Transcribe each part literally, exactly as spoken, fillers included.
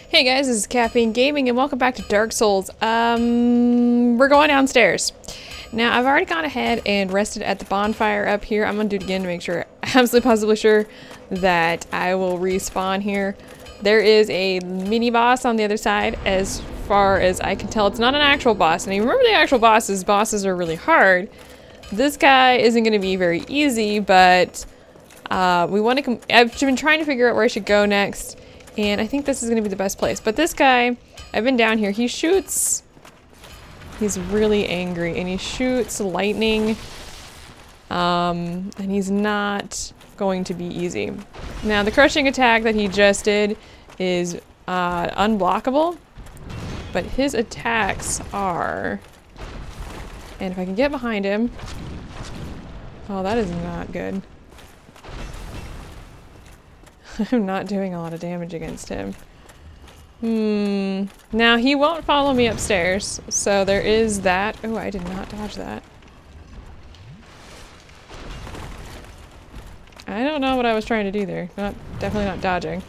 Hey guys, this is Caffeine Gaming and welcome back to Dark Souls. Um, we're going downstairs. Now, I've already gone ahead and rested at the bonfire up here. I'm gonna do it again to make sure, absolutely positively sure that I will respawn here. There is a mini boss on the other side as far as I can tell. It's not an actual boss. And you remember the actual bosses, bosses are really hard. This guy isn't gonna be very easy, but uh, we want to, I've been trying to figure out where I should go next. And I think this is going to be the best place. But this guy, I've been down here, he shoots, he's really angry, and he shoots lightning, um, and he's not going to be easy. Now, the crushing attack that he just did is uh, unblockable, but his attacks are, and if I can get behind him, oh, that is not good. I'm not doing a lot of damage against him. Hmm. Now, he won't follow me upstairs, so there is that. Oh, I did not dodge that. I don't know what I was trying to do there. Not, definitely not dodging.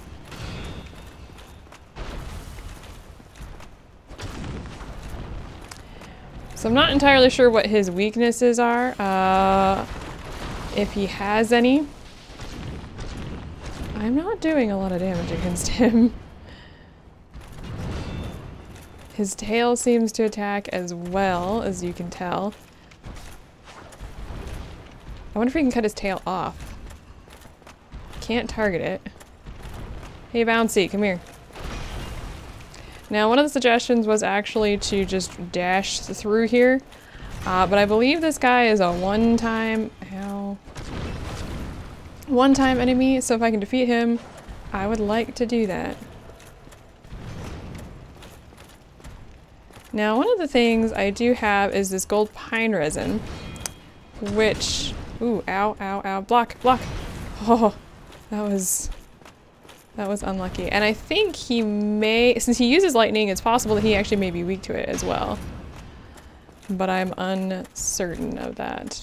So I'm not entirely sure what his weaknesses are, uh, if he has any. I'm not doing a lot of damage against him. His tail seems to attack as well, as you can tell. I wonder if we can cut his tail off. Can't target it. Hey, Bouncy, come here. Now, one of the suggestions was actually to just dash through here. Uh, but I believe this guy is a one-time... Ow. One-time enemy, so if I can defeat him, I would like to do that. Now, one of the things I do have is this gold pine resin, which, ooh, ow, ow, ow, block, block. Oh, that was, that was unlucky. And I think he may, since he uses lightning, it's possible that he actually may be weak to it as well. But I'm uncertain of that.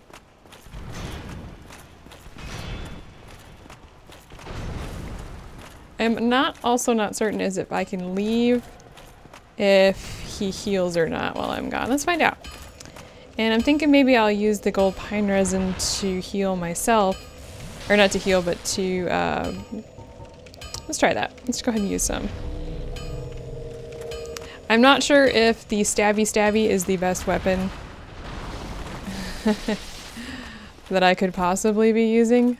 I'm not also not certain is if I can leave if he heals or not while I'm gone. Let's find out. And I'm thinking maybe I'll use the gold pine resin to heal myself. Or not to heal, but to, uh, let's try that. Let's go ahead and use some. I'm not sure if the stabby stabby is the best weapon that I could possibly be using.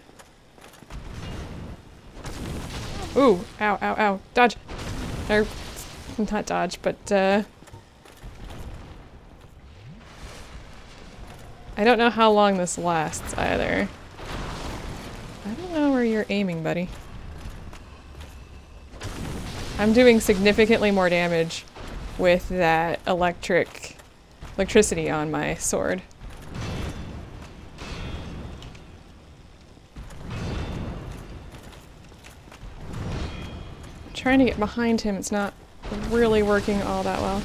Ooh, ow, ow, ow. Dodge. Or, not dodge, but, uh... I don't know how long this lasts, either. I don't know where you're aiming, buddy. I'm doing significantly more damage with that electric... electricity on my sword. Trying to get behind him, it's not really working all that well.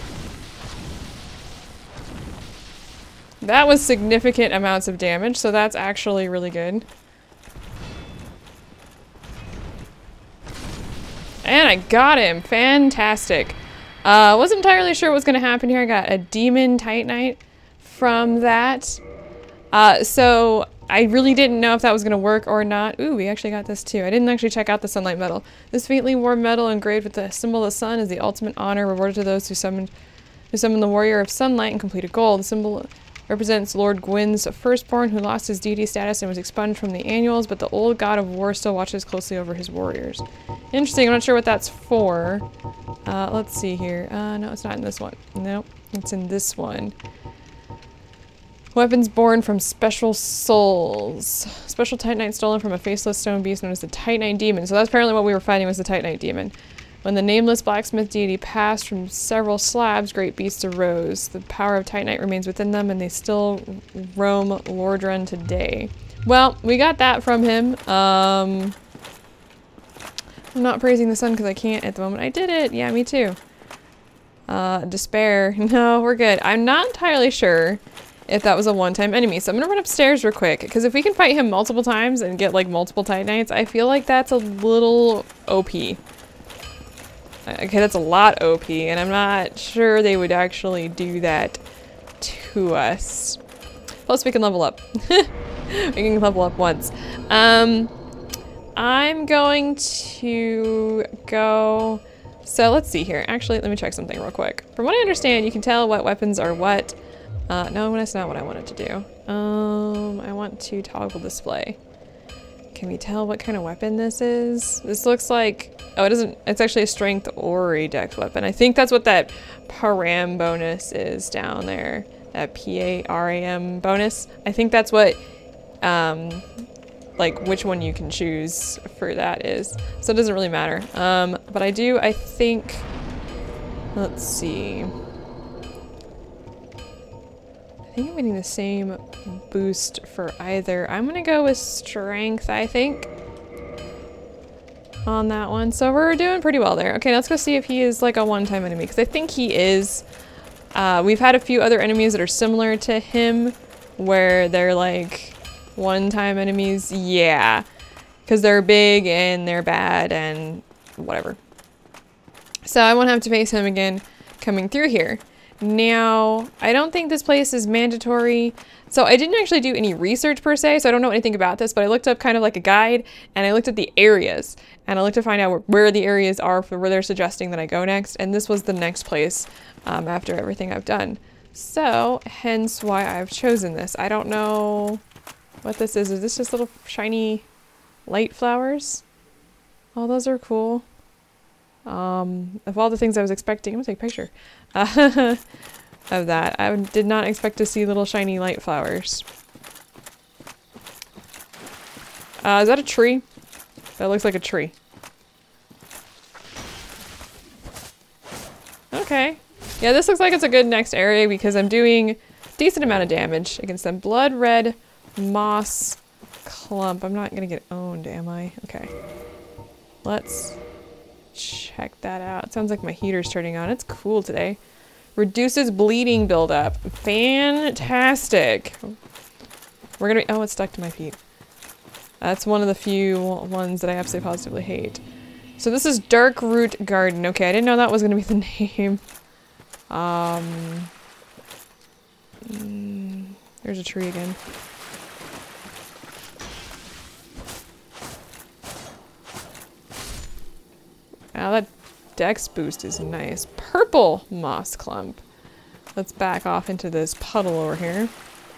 That was significant amounts of damage, so that's actually really good. And I got him! Fantastic! I uh, wasn't entirely sure what was going to happen here. I got a Demon Titanite from that. Uh, so... I really didn't know if that was going to work or not. Ooh, we actually got this too. I didn't actually check out the sunlight medal. This faintly warm medal engraved with the symbol of the sun is the ultimate honor rewarded to those who summoned, who summoned the warrior of sunlight and completed gold. The symbol represents Lord Gwyn's firstborn who lost his deity status and was expunged from the annuals, but the old god of war still watches closely over his warriors. Interesting. I'm not sure what that's for. Uh, let's see here. Uh, no, it's not in this one. Nope, it's in this one. Weapons born from special souls. Special Titanite stolen from a faceless stone beast known as the Titanite Demon. So that's apparently what we were fighting was the Titanite Demon. When the nameless blacksmith deity passed from several slabs, great beasts arose. The power of Titanite remains within them and they still roam Lordran today. Well, we got that from him. Um, I'm not praising the sun because I can't at the moment. I did it! Yeah, me too. Uh, despair. No, we're good. I'm not entirely sure if that was a one-time enemy. So I'm gonna run upstairs real quick, because if we can fight him multiple times and get like multiple Titanites, I feel like that's a little O P. Okay, that's a lot O P, and I'm not sure they would actually do that to us. Plus, we can level up. We can level up once. Um, I'm going to go... So let's see here. Actually, let me check something real quick. From what I understand, you can tell what weapons are what. Uh, no, that's not what I wanted to do. Um, I want to toggle display. Can we tell what kind of weapon this is? This looks like... Oh, it doesn't... It's actually a strength or a dex weapon. I think that's what that param bonus is down there. That P A R A M bonus. I think that's what... Um, like which one you can choose for that is. So it doesn't really matter. Um, but I do, I think... Let's see... I think I'm getting the same boost for either. I'm gonna go with strength, I think, on that one. So we're doing pretty well there. Okay, let's go see if he is like a one-time enemy, because I think he is. Uh, we've had a few other enemies that are similar to him, where they're like one-time enemies. Yeah, because they're big and they're bad and whatever. So I won't have to face him again coming through here. Now, I don't think this place is mandatory. So I didn't actually do any research per se, so I don't know anything about this, but I looked up kind of like a guide and I looked at the areas and I looked to find out where, where the areas are for where they're suggesting that I go next. And this was the next place um, after everything I've done. So hence why I've chosen this. I don't know what this is. Is this just little shiny light flowers? Oh, those are cool. Um, of all the things I was expecting, I'm gonna take a picture uh, of that. I did not expect to see little shiny light flowers. Uh, is that a tree? That looks like a tree. Okay. Yeah, this looks like it's a good next area because I'm doing a decent amount of damage against them. Blood red moss clump. I'm not gonna get owned, am I? Okay. Let's check that out. It sounds like my heater's turning on. It's cool today. Reduces bleeding buildup. Fantastic. We're gonna be- oh, it's stuck to my feet. That's one of the few ones that I absolutely positively hate. So this is Dark Root Garden. Okay, I didn't know that was gonna be the name. Um, mm, there's a tree again. Now that dex boost is nice. Purple moss clump. Let's back off into this puddle over here.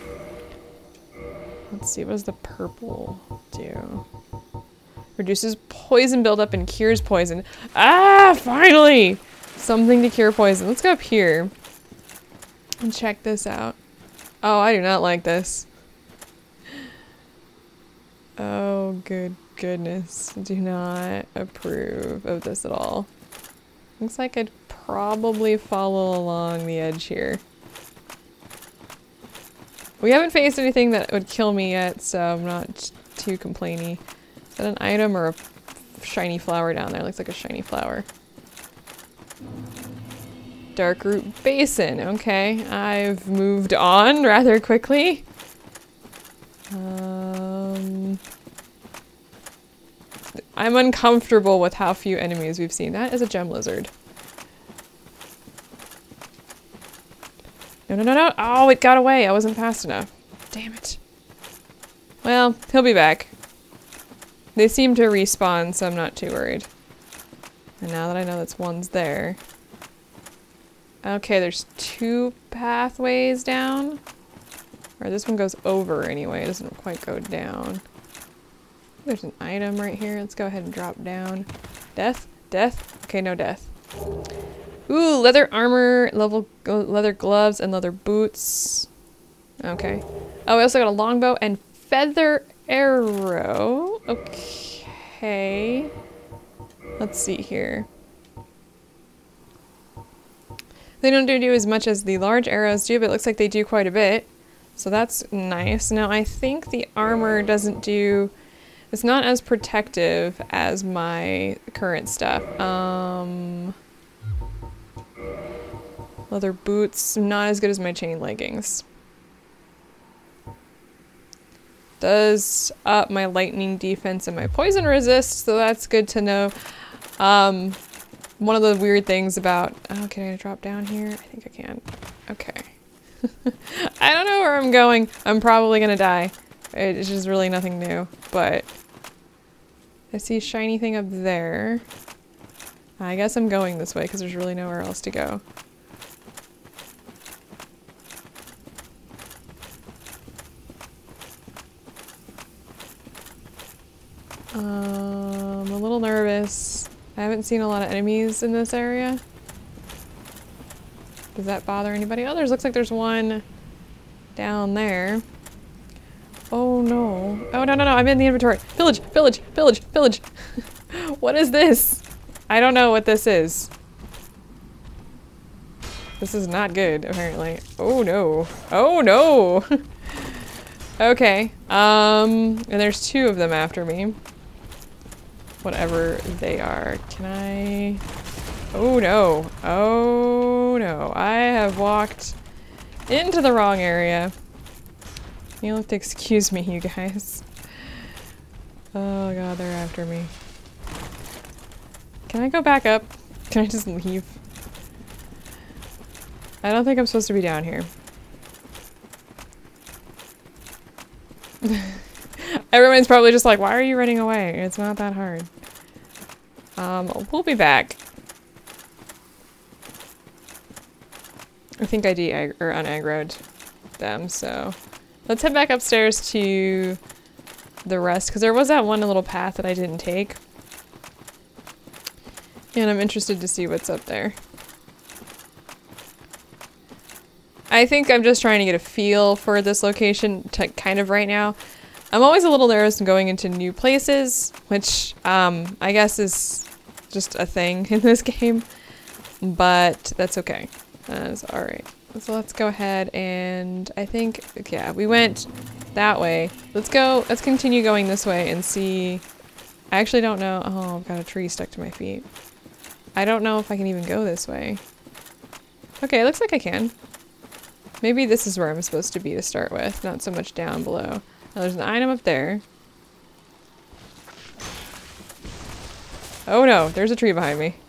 Let's see, what does the purple do? Reduces poison buildup and cures poison. Ah, finally! Something to cure poison. Let's go up here and check this out. Oh, I do not like this. Oh, good goodness. Do not approve of this at all. Looks like I'd probably follow along the edge here. We haven't faced anything that would kill me yet, so I'm not too complainy. Is that an item or a shiny flower down there? Looks like a shiny flower. Dark Root Basin. Okay, I've moved on rather quickly. Um, I'm uncomfortable with how few enemies we've seen. That is a gem lizard. No, no, no, no. Oh, it got away. I wasn't fast enough. Damn it. Well, he'll be back. They seem to respawn, so I'm not too worried. And now that I know that's one's there. Okay, there's two pathways down. Or this one goes over anyway. It doesn't quite go down. There's an item right here. Let's go ahead and drop down. Death? Death? Okay, no death. Ooh, leather armor, level leather gloves, and leather boots. Okay. Oh, we also got a longbow and feather arrow. Okay. Let's see here. They don't do, do as much as the large arrows do, but it looks like they do quite a bit. So that's nice. Now, I think the armor doesn't do... It's not as protective as my current stuff. Um... Leather boots, not as good as my chain leggings. Does up my lightning defense and my poison resist, so that's good to know. Um, one of the weird things about... Oh, can I drop down here? I think I can. Okay. I don't know where I'm going. I'm probably gonna die. It's just really nothing new, but... I see a shiny thing up there. I guess I'm going this way because there's really nowhere else to go. Um, I'm a little nervous. I haven't seen a lot of enemies in this area. Does that bother anybody? Oh, there's looks like there's one down there. Oh no. Oh no no no, I'm in the inventory. Village, village, village, village. What is this? I don't know what this is. This is not good, apparently. Oh no. Oh no! Okay. Um, and there's two of them after me. Whatever they are. Can I... Oh no. Oh no. I have walked into the wrong area. You'll have to excuse me, you guys. Oh god, they're after me. Can I go back up? Can I just leave? I don't think I'm supposed to be down here. Everyone's probably just like, why are you running away? It's not that hard. Um, we'll be back. I think I de- or unaggroed them, so... Let's head back upstairs to the rest, because there was that one little path that I didn't take. And I'm interested to see what's up there. I think I'm just trying to get a feel for this location to kind of right now. I'm always a little nervous going into new places, which um, I guess is just a thing in this game, but that's okay. That's alright. So let's go ahead and I think, yeah, we went that way. Let's go, let's continue going this way and see. I actually don't know. Oh, I've got a tree stuck to my feet. I don't know if I can even go this way. Okay, it looks like I can. Maybe this is where I'm supposed to be to start with, not so much down below. Now there's an item up there. Oh no, there's a tree behind me.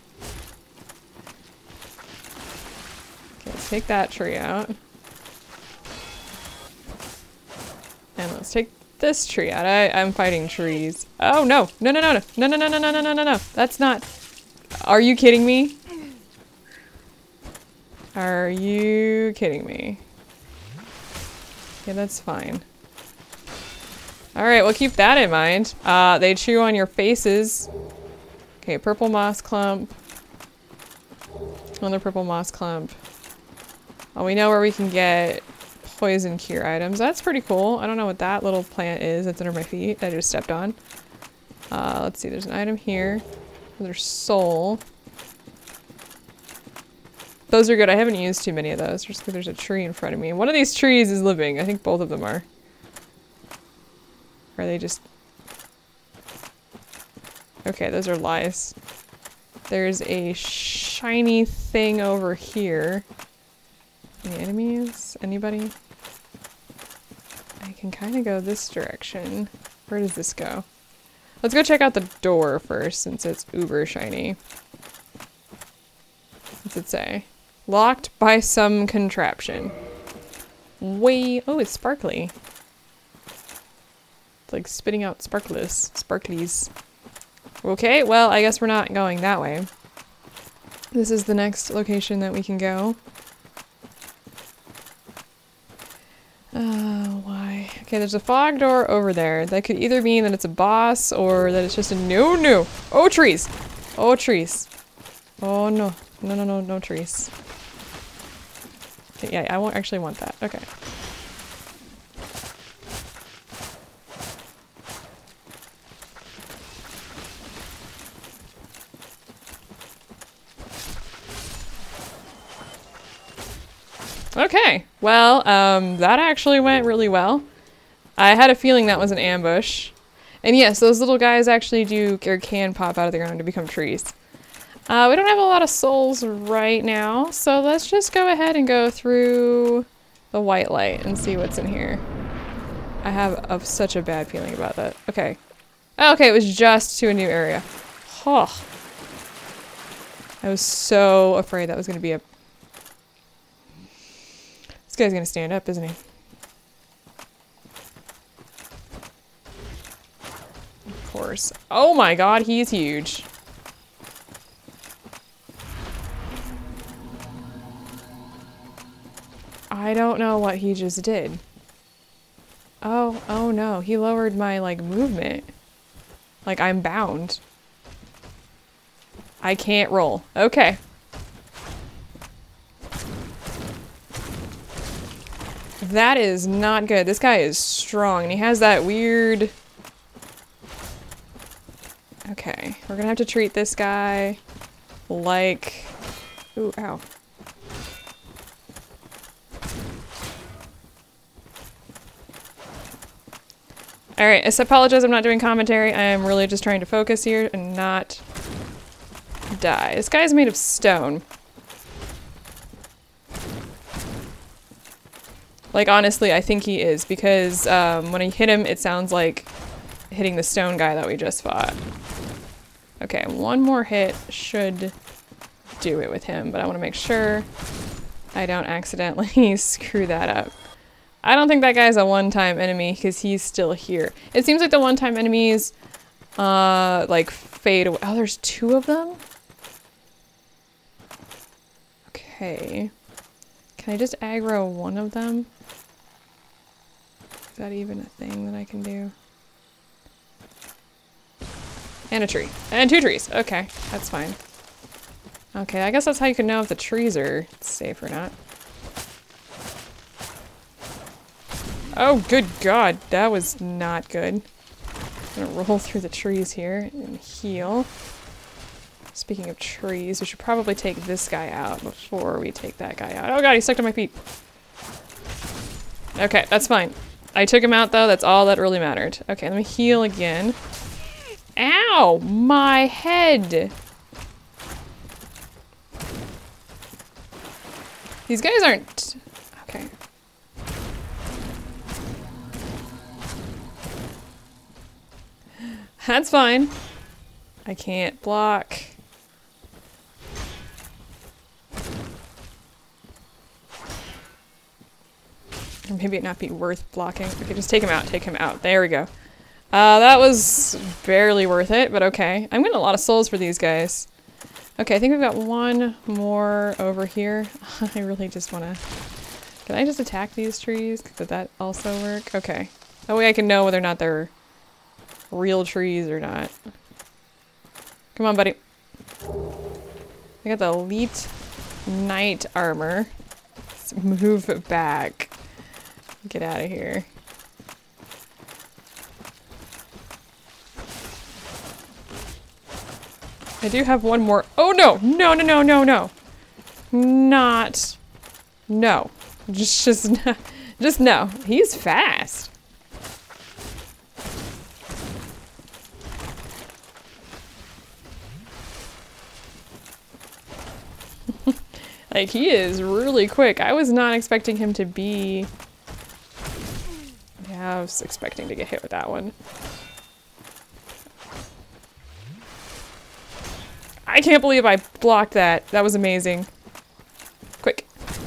Take that tree out. And let's take this tree out. I, I'm fighting trees. Oh no! No no no no no no no no no no no no no! That's not... Are you kidding me? Are you kidding me? Yeah, that's fine. Alright, we'll keep that in mind. Uh, they chew on your faces. Okay, purple moss clump. Another purple moss clump. Oh, we know where we can get poison cure items. That's pretty cool. I don't know what that little plant is that's under my feet that I just stepped on. Uh, let's see, there's an item here. There's soul. Those are good. I haven't used too many of those just because there's a tree in front of me. One of these trees is living. I think both of them are. Or are they just... Okay, those are lies. There's a shiny thing over here. Any enemies? Anybody? I can kind of go this direction. Where does this go? Let's go check out the door first, since it's uber shiny. What's it say? Locked by some contraption. Way... Oh, it's sparkly. It's like spitting out sparklers. Sparklies. Okay, well, I guess we're not going that way. This is the next location that we can go. Oh, why? Okay, there's a fog door over there. That could either mean that it's a boss or that it's just a no, no. Oh, trees. Oh, trees. Oh, no. No, no, no, no trees. Okay, yeah, I won't actually want that. Okay. Okay, well, um, that actually went really well. I had a feeling that was an ambush. And yes, those little guys actually do, or can pop out of the ground to become trees. Uh, we don't have a lot of souls right now, so let's just go ahead and go through the white light and see what's in here. I have a, such a bad feeling about that. Okay. Oh, okay, it was just to a new area. Oh. I was so afraid that was going to be a... This guy's going to stand up, isn't he? Of course. Oh my god, he's huge. I don't know what he just did. Oh, oh no, he lowered my, like, movement. Like, I'm bound. I can't roll. Okay. That is not good. This guy is strong, and he has that weird... Okay, we're gonna have to treat this guy like... Ooh, ow. Alright, I apologize I'm not doing commentary. I am really just trying to focus here and not die. This guy's made of stone. Like, honestly, I think he is, because um, when I hit him, it sounds like hitting the stone guy that we just fought. Okay, one more hit should do it with him, but I want to make sure I don't accidentally screw that up. I don't think that guy's a one-time enemy because he's still here. It seems like the one-time enemies, uh, like, fade away. Oh, there's two of them? Okay. Can I just aggro one of them? Is that even a thing that I can do? And a tree. And two trees. Okay, that's fine. Okay, I guess that's how you can know if the trees are safe or not. Oh, good god, that was not good. I'm gonna roll through the trees here and heal. Speaking of trees, we should probably take this guy out before we take that guy out. Oh god, he's stuck to my feet. Okay, that's fine. I took him out though, that's all that really mattered. Okay, let me heal again. Ow! My head! These guys aren't... Okay. That's fine. I can't block. Or maybe it not be worth blocking. Okay, just take him out, take him out. There we go. Uh, that was barely worth it, but okay. I'm getting a lot of souls for these guys. Okay, I think we've got one more over here. I really just want to... Can I just attack these trees? Did that also work? Okay. That way I can know whether or not they're real trees or not. Come on, buddy. I got the elite knight armor. Let's move back. Get out of here. I do have one more. Oh no! No, no, no, no, no! Not. No. Just, just, just no. He's fast. Like, he is really quick. I was not expecting him to be... Yeah, I was expecting to get hit with that one. I can't believe I blocked that. That was amazing. Quick.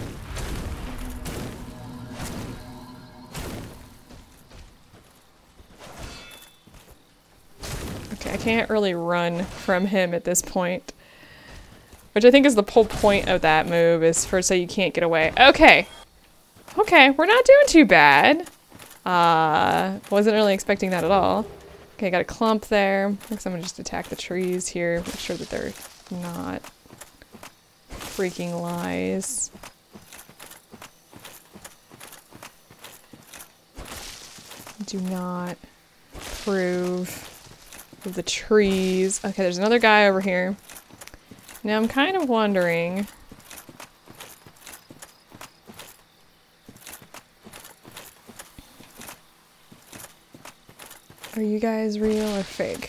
Okay, I can't really run from him at this point. Which I think is the whole point of that move, is for so you can't get away. Okay. Okay, we're not doing too bad. Uh, wasn't really expecting that at all. Okay, got a clump there. I guess I'm gonna just attack the trees here. Make sure that they're not freaking lies. Do not approve of the trees. Okay, there's another guy over here. Now I'm kind of wondering... Are you guys real or fake?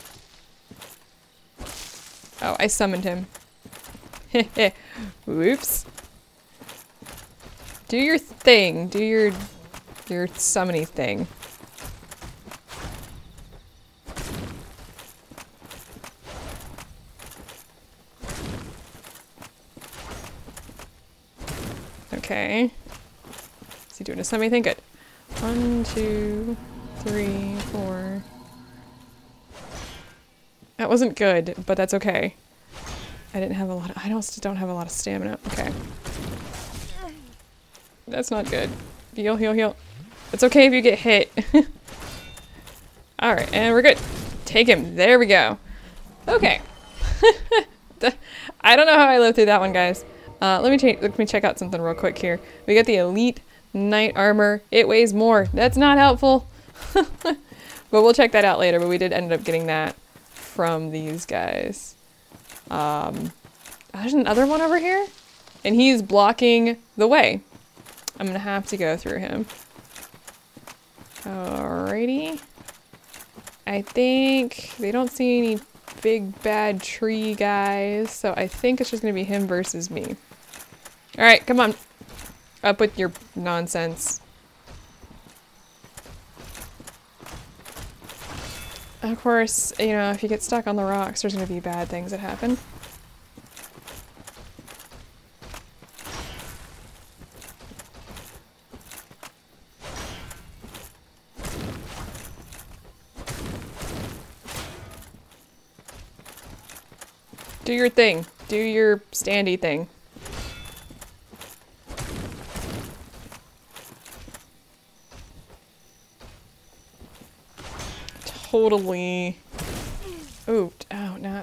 Oh, I summoned him. Whoops. Do your thing. Do your your summoning thing. Okay. Is he doing a semi thing? Good. One, two, three, four. That wasn't good, but that's okay. I didn't have a lot of- I also don't have a lot of stamina. Okay. That's not good. Heal, heal, heal. It's okay if you get hit. Alright, and we're good. Take him. There we go. Okay. I don't know how I lived through that one, guys. Uh, let me let me check out something real quick here. We got the Elite Knight Armor. It weighs more. That's not helpful. But we'll check that out later, but we did end up getting that from these guys. Um, there's another one over here, and he's blocking the way. I'm gonna have to go through him. Alrighty. I think they don't see any big bad tree guys, so I think it's just gonna be him versus me. Alright, come on. Up with your nonsense. Of course, you know, if you get stuck on the rocks, there's gonna be bad things that happen. Do your thing. Do your standy thing. Totally. Ooh, oh, not.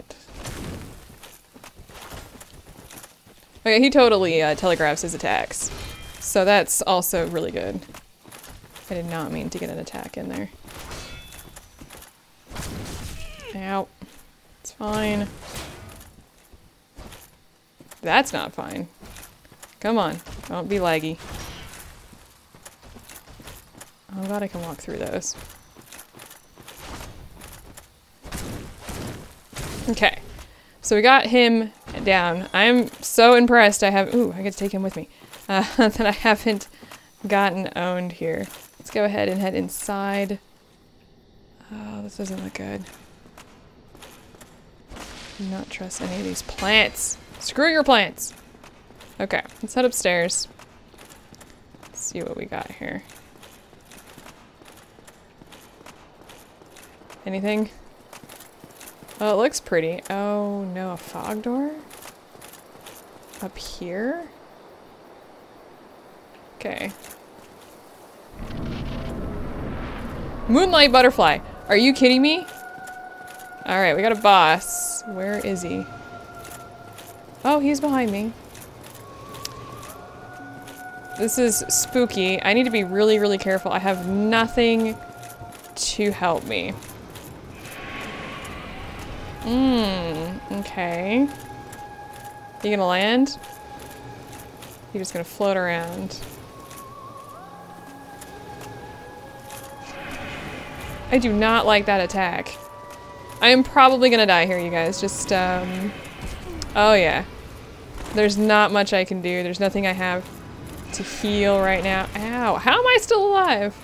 Okay, he totally uh, telegraphs his attacks. So that's also really good. I did not mean to get an attack in there. Ow. It's fine. That's not fine. Come on, don't be laggy. Oh, I'm glad I can walk through those. Okay, so we got him down. I'm so impressed I have- ooh, I get to take him with me. Uh, that I haven't gotten owned here. Let's go ahead and head inside. Oh, this doesn't look good. Do not trust any of these plants. Screw your plants! Okay, let's head upstairs. Let's see what we got here. Anything? Oh, it looks pretty. Oh no, a fog door? Up here? Okay. Moonlight butterfly! Are you kidding me? Alright, we got a boss. Where is he? Oh, he's behind me. This is spooky. I need to be really, really careful. I have nothing to help me. Mmm, okay. You gonna land? You're just gonna float around. I do not like that attack. I am probably gonna die here, you guys. Just, um... oh, yeah. There's not much I can do. There's nothing I have to heal right now. Ow. How am I still alive?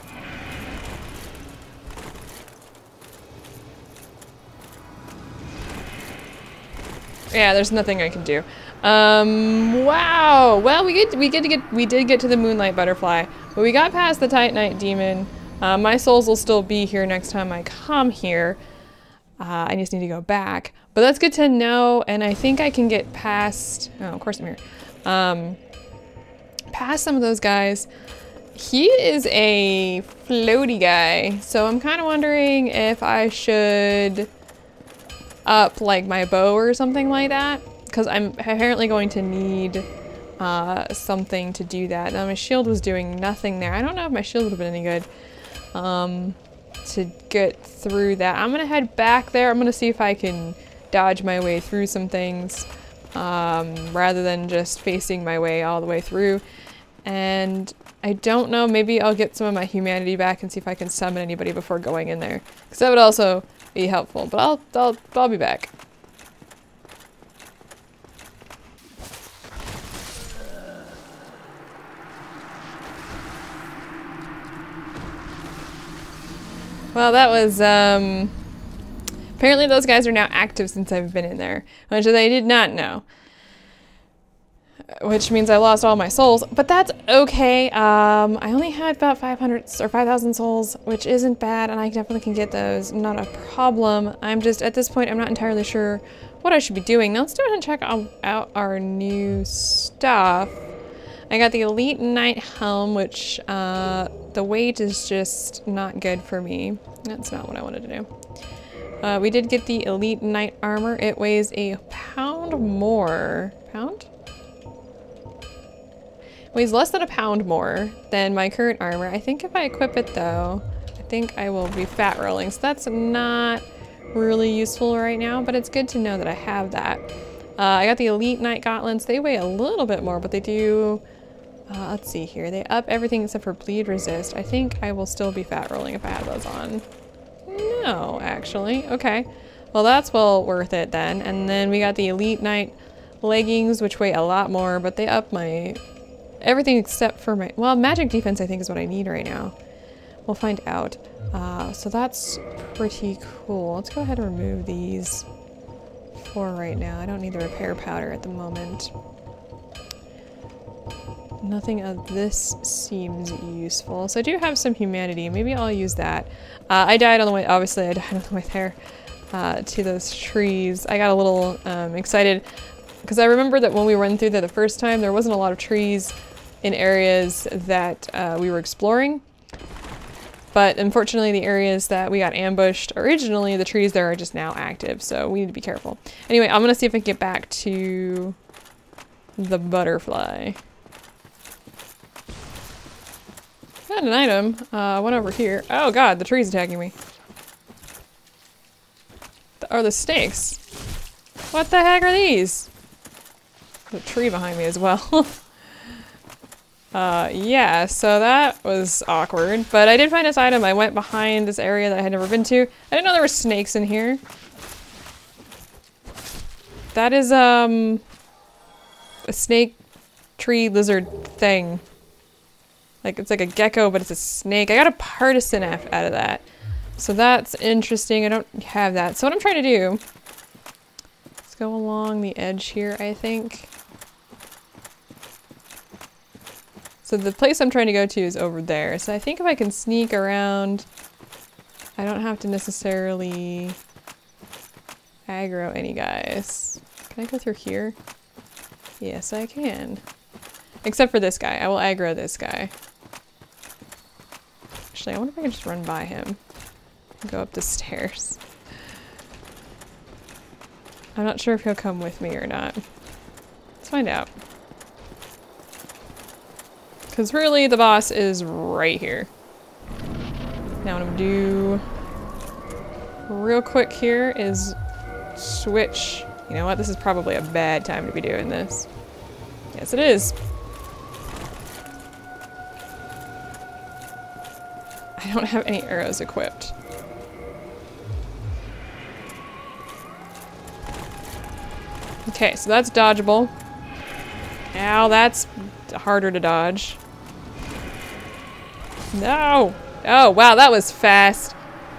Yeah, there's nothing I can do. Um, wow. Well, we get we get to get we did get to the Moonlight Butterfly, but we got past the Titanite Demon. Uh, my souls will still be here next time I come here. Uh, I just need to go back. But that's good to know, and I think I can get past... oh, of course I'm here. Um, past some of those guys. He is a floaty guy, so I'm kind of wondering if I should up, like, my bow or something like that. Because I'm apparently going to need uh, something to do that. Now, my shield was doing nothing there. I don't know if my shield would have been any good. Um... to get through that. I'm gonna head back there. I'm gonna see if I can dodge my way through some things um, rather than just facing my way all the way through. And I don't know, maybe I'll get some of my humanity back and see if I can summon anybody before going in there, because that would also be helpful. But I'll I'll I'll be back. Well, that was, um, apparently those guys are now active since I've been in there, which I did not know. which means I lost all my souls, but that's okay. Um, I only had about five hundred or five thousand souls, which isn't bad, and I definitely can get those, not a problem. I'm just, at this point, I'm not entirely sure what I should be doing. Now let's go ahead and check out our new stuff. I got the Elite Knight Helm, which uh, the weight is just not good for me. That's not what I wanted to do. Uh, we did get the Elite Knight Armor. It weighs a pound more. Pound? Weighs less than a pound more than my current armor. I think if I equip it though, I think I will be fat rolling. So that's not really useful right now, but it's good to know that I have that. Uh, I got the Elite Knight Gauntlets. They weigh a little bit more, but they do, uh, let's see here. They up everything except for bleed resist. I think I will still be fat rolling if I have those on. No, actually. Okay. Well, that's well worth it then. And then we got the Elite Knight leggings, which weigh a lot more, but they up my everything except for my, well, magic defense I think is what I need right now. We'll find out. Uh, so that's pretty cool. Let's go ahead and remove these for right now. I don't need the repair powder at the moment. Nothing of this seems useful. So I do have some humanity. Maybe I'll use that. Uh, I died on the way, obviously I died on the way there uh, to those trees. I got a little um, excited because I remember that when we went through there the first time, there wasn't a lot of trees in areas that uh, we were exploring. But unfortunately, the areas that we got ambushed originally, the trees there are just now active, so we need to be careful. Anyway, I'm gonna see if I can get back to the butterfly. Got an item. Uh, went over here. Oh god, the tree's attacking me. The, are the snakes? What the heck are these? The tree behind me as well. Uh, yeah, so that was awkward, but I did find this item. I went behind this area that I had never been to. I didn't know there were snakes in here. That is, um, a snake tree lizard thing. Like, it's like a gecko, but it's a snake. I got a partisan F out of that. So that's interesting. I don't have that. So what I'm trying to do, let's go along the edge here, I think. So the place I'm trying to go to is over there. So I think if I can sneak around, I don't have to necessarily aggro any guys. Can I go through here? Yes, I can. Except for this guy. I will aggro this guy. Actually, I wonder if I can just run by him and go up the stairs. I'm not sure if he'll come with me or not. Let's find out. Because really, the boss is right here. Now what I'm gonna do real quick here is switch. You know what? This is probably a bad time to be doing this. Yes, it is. I don't have any arrows equipped. Okay, so that's dodgeable. Ow, that's harder to dodge. No! Oh, wow, that was fast.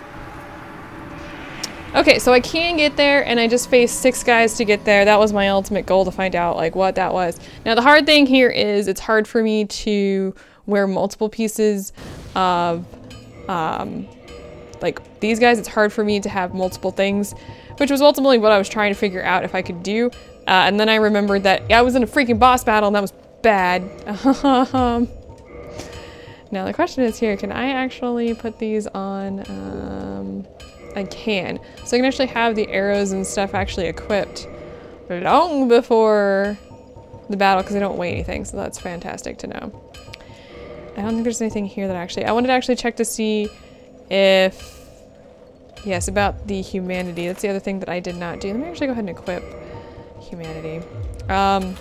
Okay, so I can get there, and I just faced six guys to get there. That was my ultimate goal, to find out, like, what that was. Now, the hard thing here is it's hard for me to wear multiple pieces of, um, like, these guys. It's hard for me to have multiple things, which was ultimately what I was trying to figure out if I could do. Uh, and then I remembered that I was in a freaking boss battle, and that was bad. um, now, the question is here, can I actually put these on? Um, I can. So I can actually have the arrows and stuff actually equipped long before the battle because they don't weigh anything, so that's fantastic to know. I don't think there's anything here that actually... I wanted to actually check to see if... Yes, about the humanity. That's the other thing that I did not do. Let me actually go ahead and equip humanity. Um...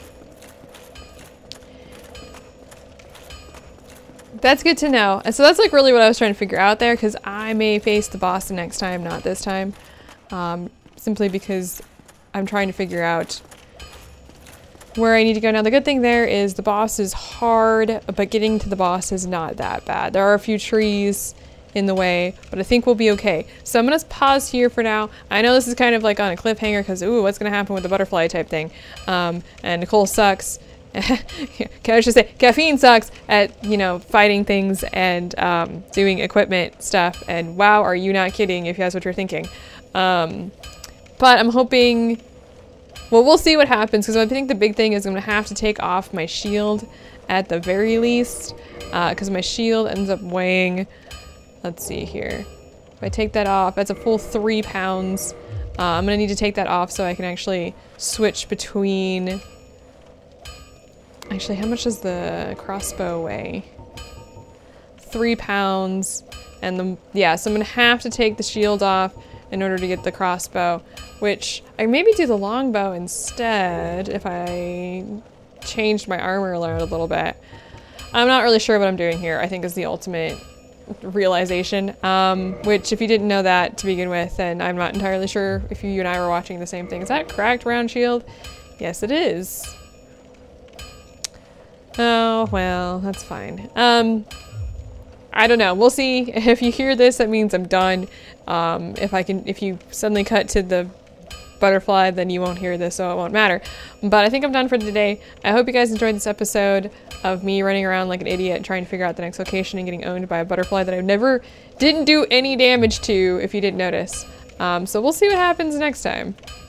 That's good to know. And so that's like really what I was trying to figure out there, because I may face the boss the next time, not this time. Um, simply because I'm trying to figure out where I need to go. Now the good thing there is the boss is hard, but getting to the boss is not that bad. There are a few trees in the way, but I think we'll be okay. So I'm gonna pause here for now. I know this is kind of like on a cliffhanger because ooh, what's gonna happen with the butterfly type thing? Um, and Nicole sucks. I should say, caffeine sucks at, you know, fighting things and um, doing equipment stuff. And wow, are you not kidding if that's what you're thinking. Um, but I'm hoping, well, we'll see what happens, because I think the big thing is I'm going to have to take off my shield at the very least, because uh, my shield ends up weighing, let's see here. If I take that off, that's a full three pounds. Uh, I'm going to need to take that off so I can actually switch between... Actually, how much does the crossbow weigh? Three pounds. And the, yeah, so I'm gonna have to take the shield off in order to get the crossbow, which I maybe do the longbow instead if I changed my armor around a little bit. I'm not really sure what I'm doing here, I think is the ultimate realization. Um, which if you didn't know that to begin with, then I'm not entirely sure if you and I were watching the same thing. Is that cracked round shield? Yes, it is. Oh, well, that's fine. Um, I don't know. We'll see. If you hear this, that means I'm done. Um, if I can, if you suddenly cut to the butterfly, then you won't hear this, so it won't matter. But I think I'm done for today. I hope you guys enjoyed this episode of me running around like an idiot trying to figure out the next location and getting owned by a butterfly that I never didn't do any damage to, if you didn't notice. Um, so we'll see what happens next time.